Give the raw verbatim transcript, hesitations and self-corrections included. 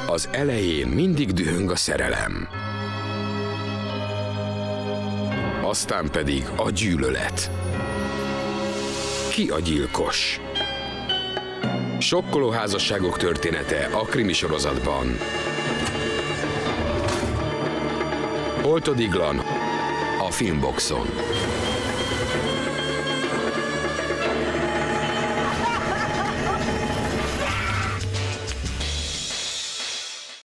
Az elején mindig dühöng a szerelem. Aztán pedig a gyűlölet. Ki a gyilkos? Sokkoló házasságok története a krimi sorozatban. Oltodiglan a Filmboxon.